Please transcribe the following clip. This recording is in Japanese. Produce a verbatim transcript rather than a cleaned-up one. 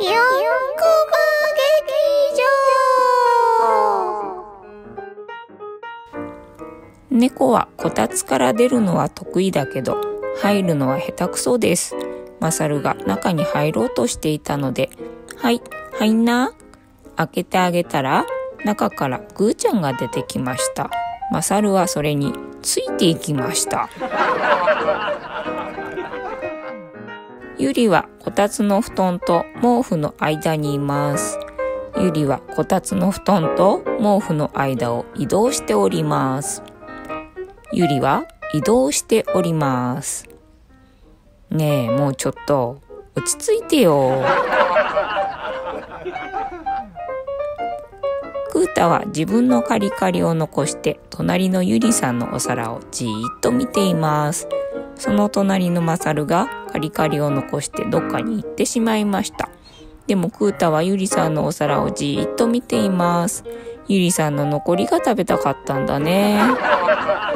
四コマ劇場。猫はこたつから出るのは得意だけど、入るのは下手くそです。マサルが中に入ろうとしていたので、はい、入んな。開けてあげたら、中からグーちゃんが出てきました。マサルはそれについていきました。ユリはこたつの布団と毛布の間にいます。ユリはこたつの布団と毛布の間を移動しております。ユリは移動しております。ねえ、もうちょっと落ち着いてよ。クータは自分のカリカリを残して隣のユリさんのお皿をじーっと見ています。その隣のマサルがカリカリを残してどっかに行ってしまいました。でもクータはユリさんのお皿をじーっと見ています。ユリさんの残りが食べたかったんだね。